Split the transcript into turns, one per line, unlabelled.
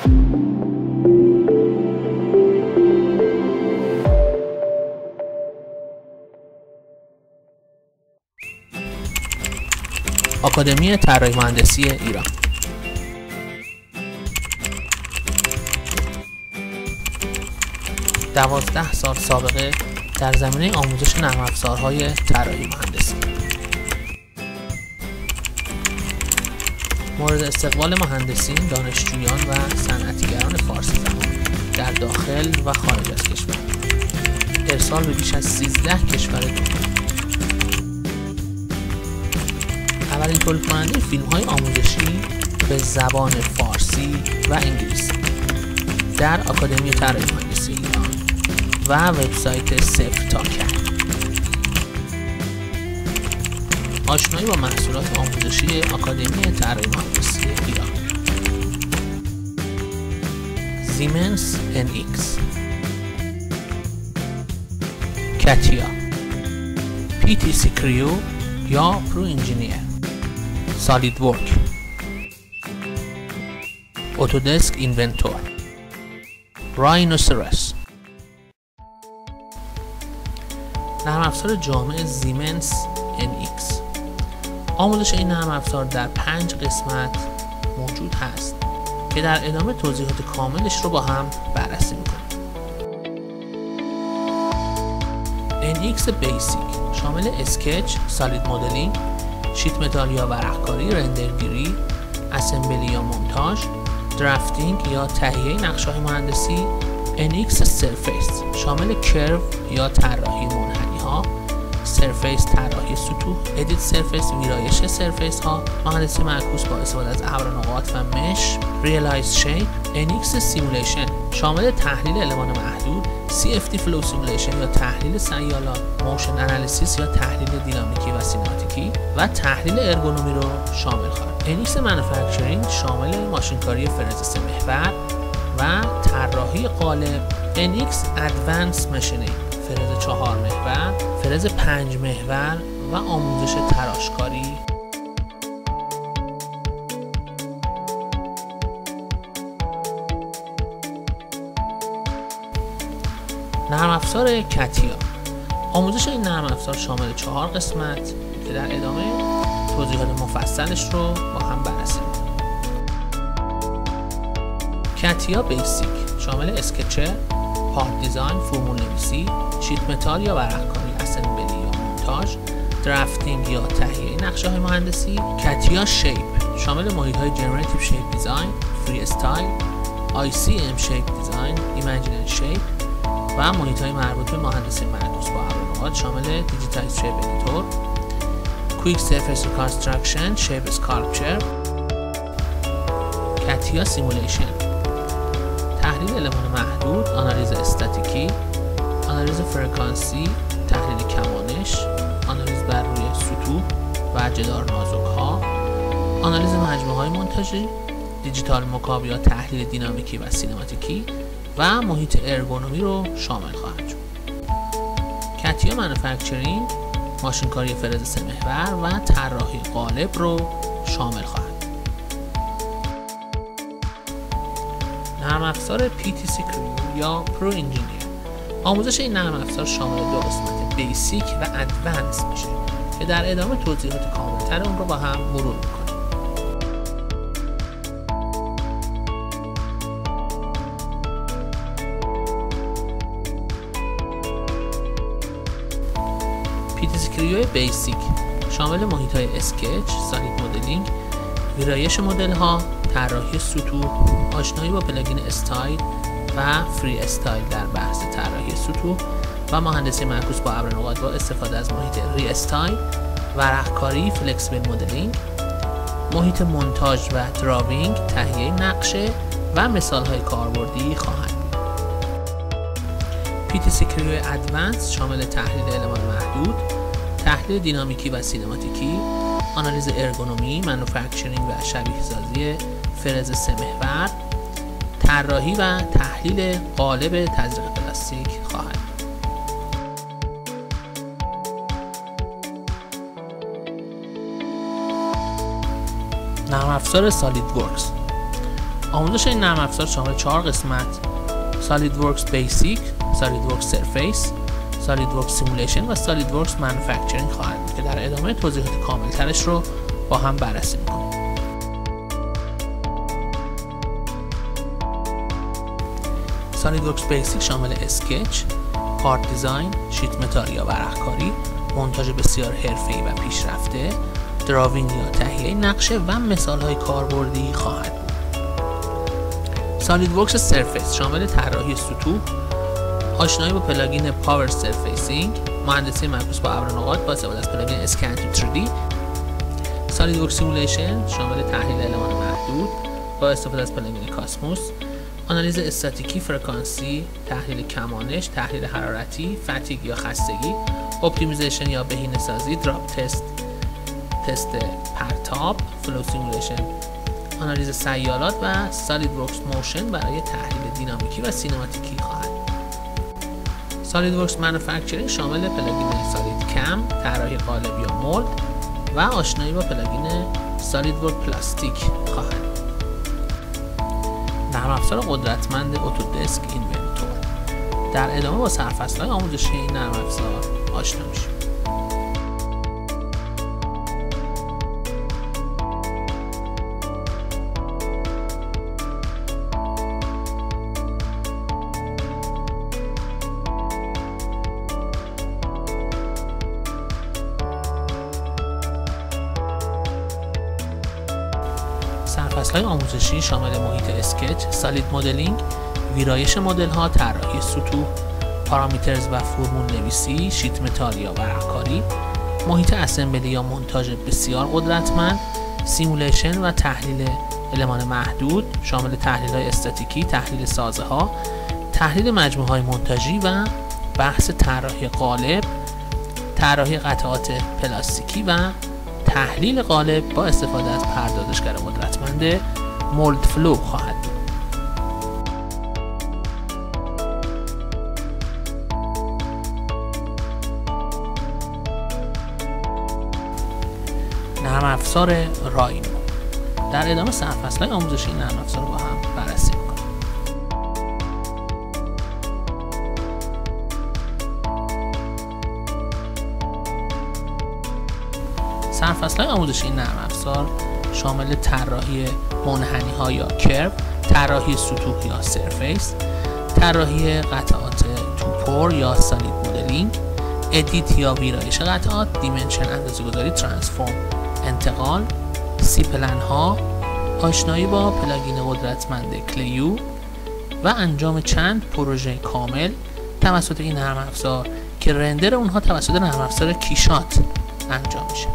آکادمی طراحی مهندسی ایران. دوازده سال سابقه در زمینه آموزش نرم افزارهای طراحی مهندسی. مورد استقبال مهندسین، دانشجویان و صنعتیگران فارسی زبان در داخل و خارج از کشور. ارسال به بیش از 13 کشور دنیا. اولین تولید کننده فیلم‌های آموزشی به زبان فارسی و انگلیسی در آکادمی طراحی مهندسی ایران و وبسایت صفر تا که. آشنایی با محصولات آموزشی آکادمی طراحی مهندسی ایران. زیمنس NX، کاتیا، PTC کریو یا پرو انجینیر، سالید ورک، اتودسک اینونتور، راینوسرس. نرم افزار جامع زیمنس NX. آموزش این نرم افزار در 5 قسمت موجود هست که در ادامه توضیحات کاملش رو با هم بررسی میکنیم. NX بیسیک شامل اسکچ، سالید مدلینگ، شیت متال یا ورقکاری، رندرگیری، اسمبلی یا مونتاژ، درافتینگ یا تهیه نقشه‌های مهندسی. NX سرفیس شامل کرو یا طراحی منحنی ها، سرفیس طراحی سطوح، ادیت سرفیس ویرایش سرفیس ها، مهندسی معکوس با استفاده از ابر نقاط و مش، ریالایز شیپ. NX سیمولیشن شامل تحلیل المان محدود، CFD فلو سیمولیشن یا تحلیل سیالات، موشن انالیسیس یا تحلیل دینامیکی و سینماتیکی و تحلیل ارگونومی رو شامل خواهد. NX مانیفکتچرینگ شامل ماشینکاری فرز 3 محور و طراحی قالب. NX ادوانس ماشینینگ فرز 4 محور، فرز 5 محور و آموزش تراشکاری. نرم افزار کاتیا. آموزش این نرم افزار شامل 4 قسمت که در ادامه توضیحات مفصلش رو با هم بررسی می‌کنیم. کاتیا بیسیک شامل اسکچر، پارت دیزاین، فرمول نویسی، شیت متال یا ورقکاری، اسمبلی یا مونتاژ، درافتینگ یا تهیه نقشه‌های مهندسی. کاتیا شیپ شامل محیط‌های جنراتیو شیپ دیزاین، فری استایل، ICM شیپ دیزاین، ایمیجینری شیپ و محیط‌های مربوط به مهندسی معکوس با ابر نقاط شامل دیجیتایز شیپ ادیتور، کویک سرفیس ریکانستراکشن، شیپ اسکالپچر. کاتیا سیمولیشن تحلیل المان محدود، آنالیز استاتیکی، آنالیز فرکانسی، تحلیل کمانش، آنالیز بر روی سطوح و جدار نازک ها، آنالیز مجموعه های مونتاژی، دیجیتال مکاب یا تحلیل دینامیکی و سینماتیکی و محیط ارگونومی رو شامل خواهد شد. کاتیا مانیفکتچرینگ ماشینکاری فرز 3 محور و طراحی قالب رو شامل خواهد. نرم افزار PTC کریو یا پرو انجینیر. آموزش این نرم افزار شامل 2 قسمت بیسیک و ادوانس میشه که در ادامه توضیحات کاملتر اون رو با هم مرور میکنیم. PTC کریو بیسیک شامل محیط‌های اسکچ، سالید مدلینگ، ویرایش مدل‌ها، طراحی سطوح، آشنایی با پلاگین استایل و فری استایل در بحث طراحی سطوح و مهندسی معکوس با ابر نقاط با استفاده از محیط ری استایل، ورقکاری، فلکسیبل مدلینگ، محیط مونتاژ و دراوینگ، تهیه نقشه و مثال‌های کاربردی خواهند بود. PTC کریو ادوانس شامل تحلیل المان محدود، تحلیل دینامیکی و سینماتیکی، آنالیز ارگونومی، مانیفکتچرینگ و شبیه سازی فرز 3 محور، طراحی و تحلیل قالب تزریق پلاستیک خواهد. نرم افزار سالید ورکس. آموزش این نرم افزار شامل 4 قسمت: SolidWorks Basic، SolidWorks Surface، SolidWorks Simulation و SolidWorks Manufacturing خواهد بود که در ادامه توضیحات کاملترش رو با هم بررسی می‌کنیم. SolidWorks Basic شامل اسکچ، پارت دیزاین، شیت متال یا ورقکاری، مونتاژ بسیار حرفه‌ای و پیشرفته، دراوینگ یا تهیه نقشه و مثال‌های کاربردی خواهد بود. SolidWorks Surface شامل طراحی سطوح، آشنایی با پلاگین پاور سرفیسینگ، مهندسی معکوس با ابر نقاط با استفاده از پلاگین اسکن تو 3D. SolidWorks Simulation شامل تحلیل المان محدود با استفاده از پلاگین کاسموس، آنالیز استاتیکی فرکانسی، تحلیل کمانش، تحلیل حرارتی، فتیگ یا خستگی، اپتیمیزیشن یا بهینه‌سازی، دراپ تست پرتاب، فلو سیمولیشن، آنالیز سیالات و SolidWorks Motion برای تحلیل دینامیکی و سینماتیکی خواهد. SolidWorks Manufacturing شامل پلاگین SolidCam، طراحی قالب یا مولد و آشنایی با پلاگین SolidWorks پلاستیک خواهد. نرم افزار قدرتمند اتودسک اینونتور. در ادامه با سرفصل‌های آموزشی این نرم افزار آشنا میشیم. سرفصل‌های آموزشی شامل محیط اسکچ، سالید مدلینگ، ویرایش مدل‌ها، طراحی سطوح، پارامترز و فرمول نویسی، شیت متال یا ورقکاری، محیط اسمبلی یا مونتاژ بسیار قدرتمند، سیمولیشن و تحلیل المان محدود شامل تحلیل‌های استاتیکی، تحلیل سازه‌ها، تحلیل مجموعه‌های مونتاژی و بحث طراحی قالب، طراحی قطعات پلاستیکی و تحلیل قالب با استفاده از پردازشگر قدرتمند مولد فلو خواهد بود. نرم افزار راینو. در ادامه سرفصل‌های آموزشی این نرم افزار رو با هم بررسی می‌کنیم. سرفصل‌های آموزشی این نرم افزار شامل طراحی منحنی‌ها یا کرو، طراحی سطوح یا سرفیس، طراحی قطعات توپور یا سالید مدلینگ، ادیت یا ویرایش قطعات، دیمنشن اندازه‌گذاری، ترانسفورم انتقال، سی پلن ها، آشنایی با پلاگین قدرتمند کلیو و انجام چند پروژه کامل توسط این نرم افزار که رندر اونها توسط نرم افزار کیشات انجام میشه.